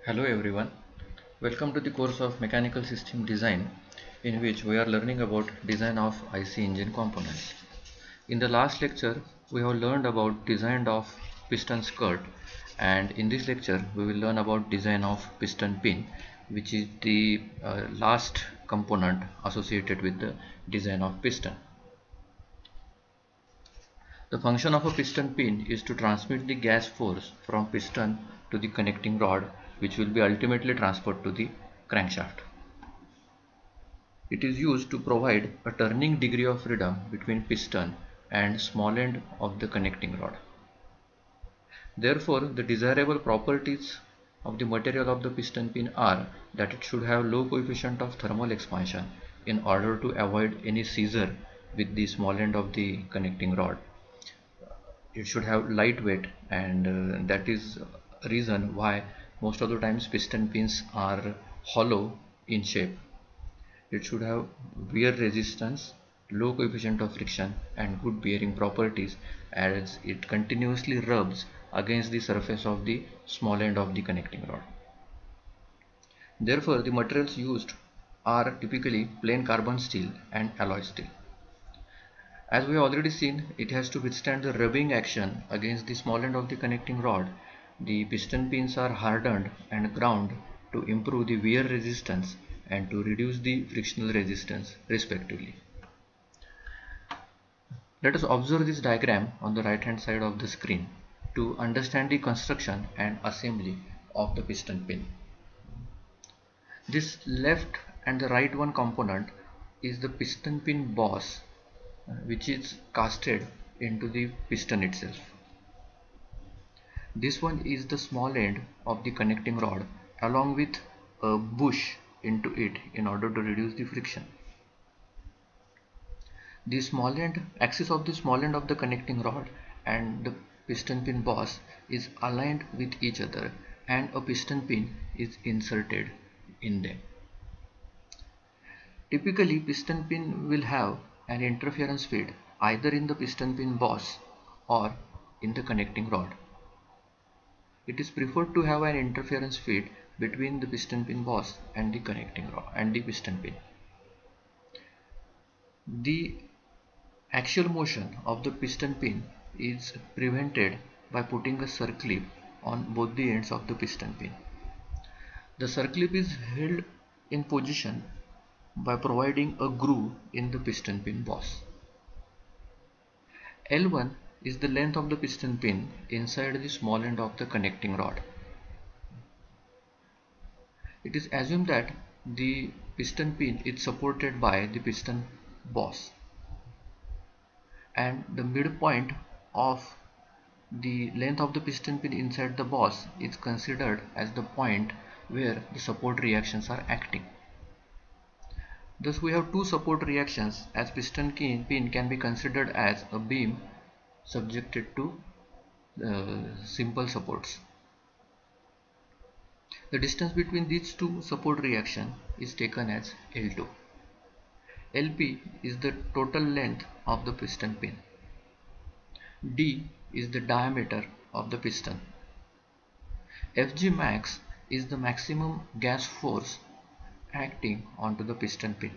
Hello everyone, welcome to the course of Mechanical System Design in which we are learning about design of IC engine components. In the last lecture we have learned about design of piston skirt, and in this lecture we will learn about design of piston pin, which is the last component associated with the design of piston. The function of a piston pin is to transmit the gas force from piston to the connecting rod, which will be ultimately transferred to the crankshaft. It is used to provide a turning degree of freedom between piston and small end of the connecting rod. Therefore, the desirable properties of the material of the piston pin are that it should have low coefficient of thermal expansion in order to avoid any seizure with the small end of the connecting rod. It should have lightweight, and that is a reason why most of the times piston pins are hollow in shape. It should have wear resistance, low coefficient of friction, and good bearing properties, as it continuously rubs against the surface of the small end of the connecting rod. Therefore, the materials used are typically plain carbon steel and alloy steel. As we have already seen, it has to withstand the rubbing action against the small end of the connecting rod. The piston pins are hardened and ground to improve the wear resistance and to reduce the frictional resistance respectively. Let us observe this diagram on the right hand side of the screen to understand the construction and assembly of the piston pin. This left and the right one component is the piston pin boss, which is casted into the piston itself. This one is the small end of the connecting rod along with a bush into it in order to reduce the friction. The small end axis of the small end of the connecting rod and the piston pin boss is aligned with each other, and a piston pin is inserted in them. Typically, piston pin will have an interference feed either in the piston pin boss or in the connecting rod. It is preferred to have an interference feed between the piston pin boss and the connecting rod and the piston pin. The axial motion of the piston pin is prevented by putting a circlip on both the ends of the piston pin. The circlip is held in position by providing a groove in the piston pin boss. L1 is the length of the piston pin inside the small end of the connecting rod. It is assumed that the piston pin is supported by the piston boss, and the midpoint of the length of the piston pin inside the boss is considered as the point where the support reactions are acting. Thus we have two support reactions, as piston pin can be considered as a beam subjected to simple supports. The distance between these two support reactions is taken as L2. LP is the total length of the piston pin. D is the diameter of the piston. Fg max is the maximum gas force acting onto the piston pin.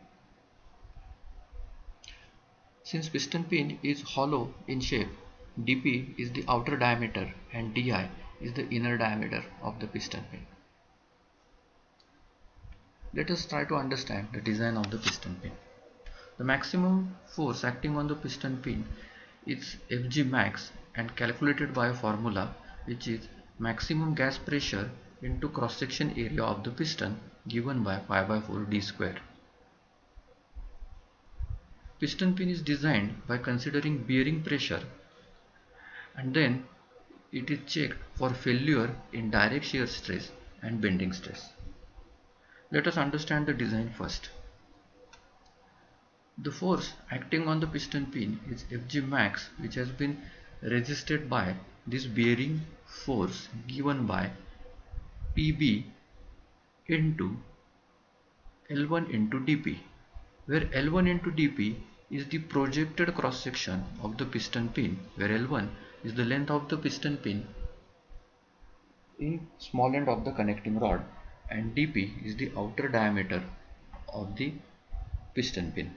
Since piston pin is hollow in shape, dP is the outer diameter and di is the inner diameter of the piston pin. Let us try to understand the design of the piston pin. The maximum force acting on the piston pin is Fg max and calculated by a formula which is maximum gas pressure into cross section area of the piston given by pi by 4 d square. Piston pin is designed by considering bearing pressure, and then it is checked for failure in direct shear stress and bending stress. Let us understand the design first. The force acting on the piston pin is Fg max, which has been resisted by this bearing force given by Pb into L1 into dP, where L1 into dP is the projected cross section of the piston pin, where L1 is the length of the piston pin the small end of the connecting rod, and dP is the outer diameter of the piston pin.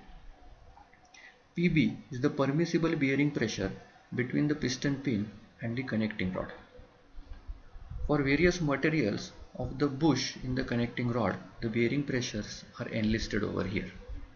Pb is the permissible bearing pressure between the piston pin and the connecting rod. For various materials of the bush in the connecting rod, the bearing pressures are enlisted over here.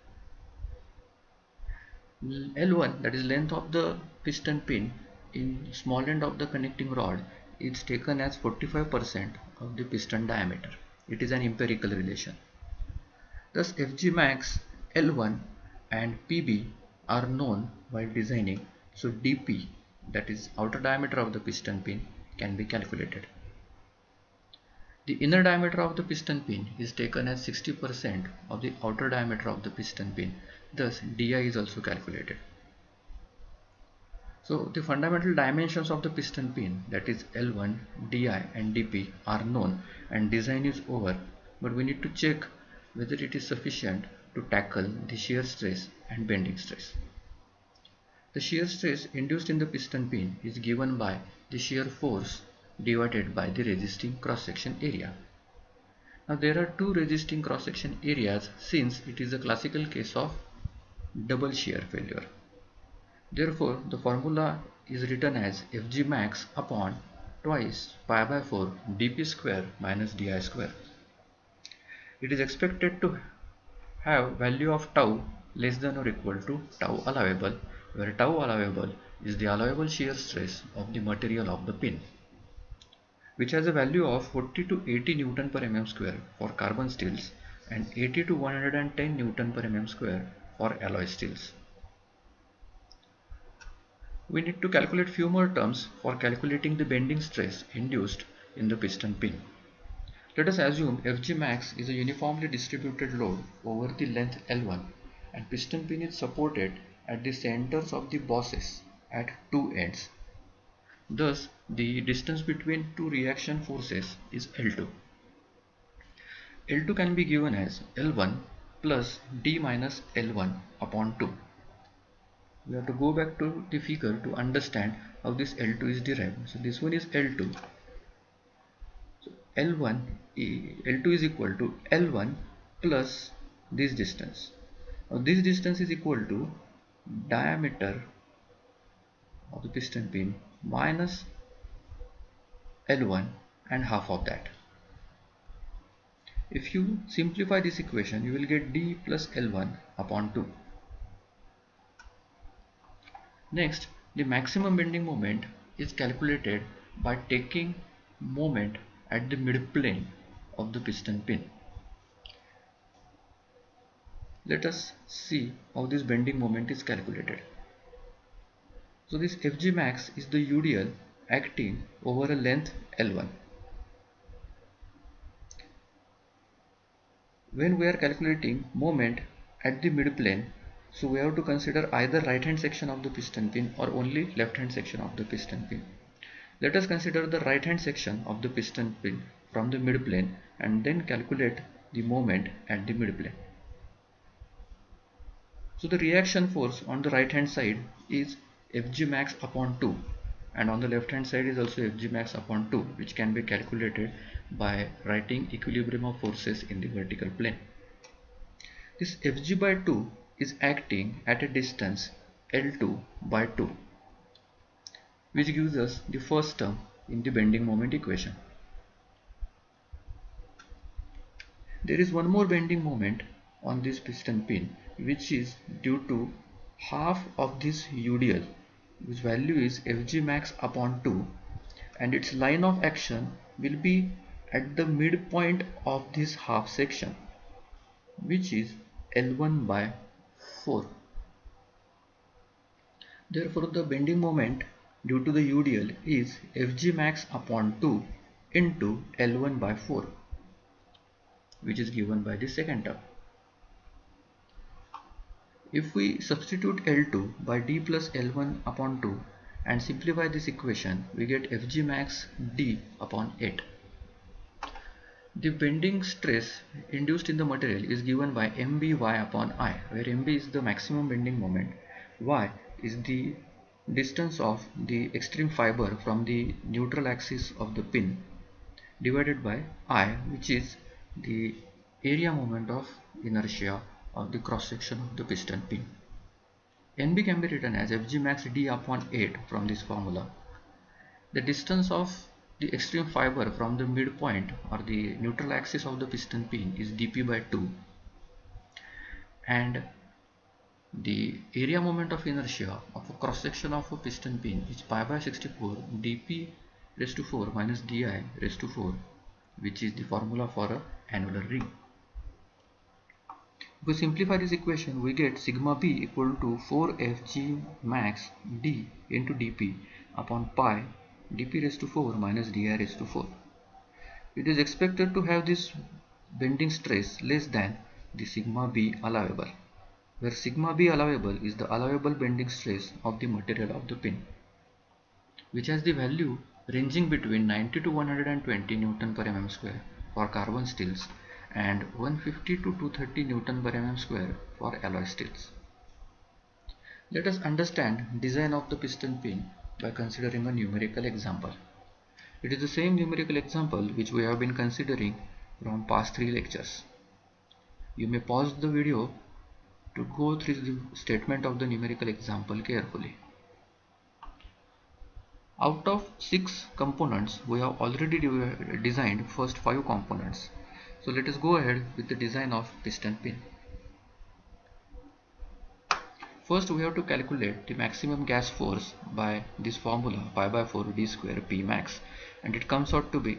L1, that is length of the piston pin in small end of the connecting rod, is taken as 45% of the piston diameter. It is an empirical relation. Thus Fg max, L1 and Pb are known while designing, so dP, that is outer diameter of the piston pin, can be calculated. The inner diameter of the piston pin is taken as 60% of the outer diameter of the piston pin, thus Di is also calculated. So the fundamental dimensions of the piston pin, that is L1, Di and dP, are known and design is over, but we need to check whether it is sufficient to tackle the shear stress and bending stress. The shear stress induced in the piston pin is given by the shear force divided by the resisting cross-section area. Now there are two resisting cross-section areas since it is a classical case of double shear failure. Therefore, the formula is written as Fg max upon twice pi by 4 dP square minus Di square. It is expected to have value of tau less than or equal to tau allowable, where tau allowable is the allowable shear stress of the material of the pin, which has a value of 40 to 80 Newton per mm square for carbon steels and 80 to 110 Newton per mm square for alloy steels. We need to calculate few more terms for calculating the bending stress induced in the piston pin. Let us assume Fg max is a uniformly distributed load over the length L1 and piston pin is supported at the centers of the bosses at two ends. Thus, the distance between two reaction forces is L2. L2 can be given as L1 plus D minus L1 upon 2. We have to go back to the figure to understand how this L2 is derived. So this one is L2. So L2 is equal to L1 plus this distance. Now this distance is equal to diameter of the piston pin minus L1 and half of that. If you simplify this equation, you will get D plus L1 upon 2. Next, the maximum bending moment is calculated by taking moment at the midplane of the piston pin. Let us see how this bending moment is calculated. So this Fg max is the UDL acting over a length L1. When we are calculating moment at the midplane, so we have to consider either right hand section of the piston pin or only left hand section of the piston pin. Let us consider the right hand section of the piston pin from the midplane and then calculate the moment at the midplane. So the reaction force on the right hand side is Fg max upon 2 and on the left hand side is also Fg max upon 2, which can be calculated by writing equilibrium of forces in the vertical plane. This Fg by 2 is acting at a distance L2 by 2, which gives us the first term in the bending moment equation. There is one more bending moment on this piston pin, which is due to half of this UDL, whose value is Fg max upon 2, and its line of action will be at the midpoint of this half section, which is L1 by 4. Therefore, the bending moment due to the UDL is Fg max upon 2 into L1 by 4, which is given by the second term. If we substitute L2 by D plus L1 upon 2 and simplify this equation, we get Fg max D upon 8. The bending stress induced in the material is given by Mby upon I, where Mb is the maximum bending moment, Y is the distance of the extreme fiber from the neutral axis of the pin, divided by I, which is the area moment of inertia of the cross section of the piston pin. NB can be written as Fg max d upon 8 from this formula. The distance of the extreme fiber from the midpoint or the neutral axis of the piston pin is dp by 2, and the area moment of inertia of a cross section of a piston pin is pi by 64 dp raised to 4 minus di raised to 4, which is the formula for an annular ring. If we simplify this equation, we get sigma b equal to 4fg max d into dp upon pi dp raised to 4 minus di raised to 4. It is expected to have this bending stress less than the sigma b allowable, where sigma b allowable is the allowable bending stress of the material of the pin, which has the value ranging between 90 to 120 Newton per mm square for carbon steels and 150 to 230 Newton per mm square for alloy steels. Let us understand design of the piston pin by considering a numerical example. It is the same numerical example which we have been considering from past 3 lectures. You may pause the video to go through the statement of the numerical example carefully. Out of 6 components, we have already designed first 5 components. So let us go ahead with the design of piston pin. First, we have to calculate the maximum gas force by this formula pi by 4 d square p max, and it comes out to be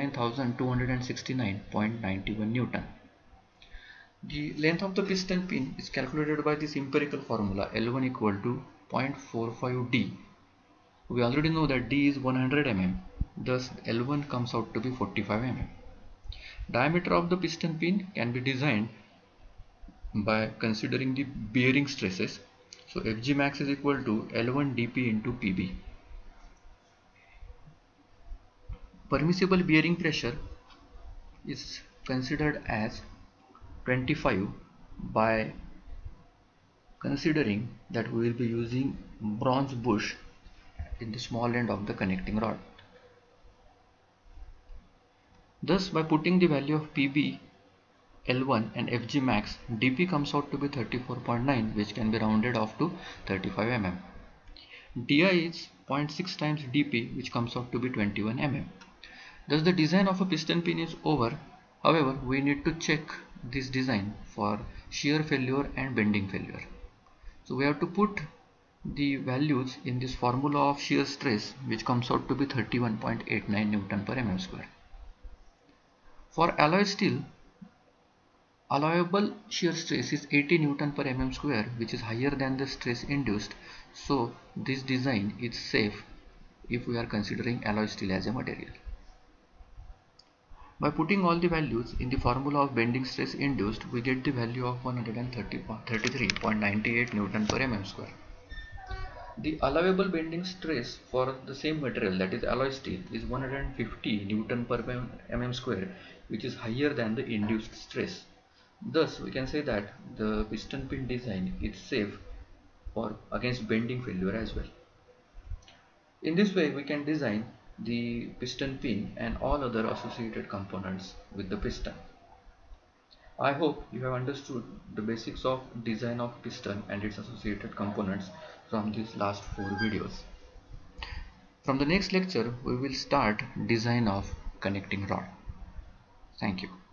39,269.91 Newton. The length of the piston pin is calculated by this empirical formula L1 equal to 0.45 d. We already know that d is 100 mm, thus L1 comes out to be 45 mm. Diameter of the piston pin can be designed by considering the bearing stresses. So Fg max is equal to L1 dp into Pb. Permissible bearing pressure is considered as 25 by considering that we will be using bronze bush in the small end of the connecting rod. Thus, by putting the value of Pb, L1 and Fg max, dp comes out to be 34.9, which can be rounded off to 35 mm. Di is 0.6 times dp, which comes out to be 21 mm. Thus the design of a piston pin is over. However, we need to check this design for shear failure and bending failure. So we have to put the values in this formula of shear stress, which comes out to be 31.89 Newton per mm square. For alloy steel, allowable shear stress is 80 Newton per mm square, which is higher than the stress induced. So this design is safe if we are considering alloy steel as a material. By putting all the values in the formula of bending stress induced, we get the value of 133.98 Newton per mm square. The allowable bending stress for the same material, that is alloy steel, is 150 Newton per mm square, which is higher than the induced stress. Thus, we can say that the piston pin design is safe against bending failure as well. In this way, we can design the piston pin and all other associated components with the piston. I hope you have understood the basics of design of piston and its associated components from these last 4 videos. From the next lecture, we will start design of connecting rod. Thank you.